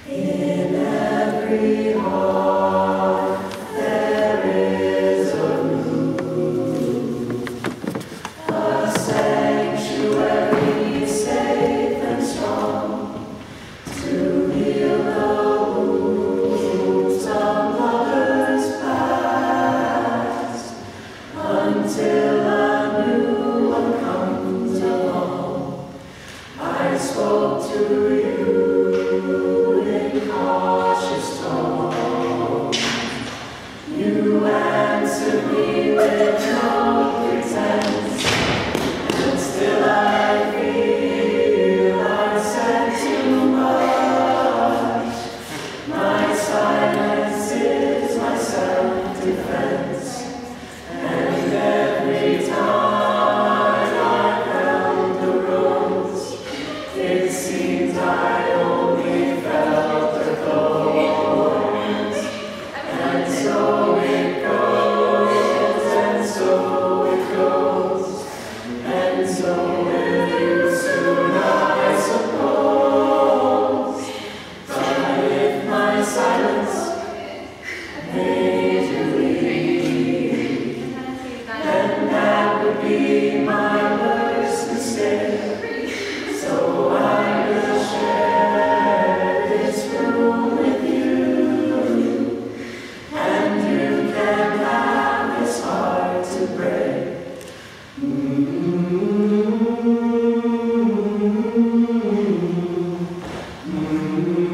In every heart there is a room, a sanctuary safe and strong, to heal the wounds of lovers past, until a new one comes along. I spoke to you in cautious tone. You answered me with no pretense, and still I feel I said too much. My silence is my self-defense, and every time I found the rose, it seems I only felt the thorns. And so it goes, and so it goes, and so will you soon, I suppose. But if my silence made you leave, then that would be my worst mistake. So I will share this room with you, and you can have this heart to break. Mm-hmm. Mm-hmm.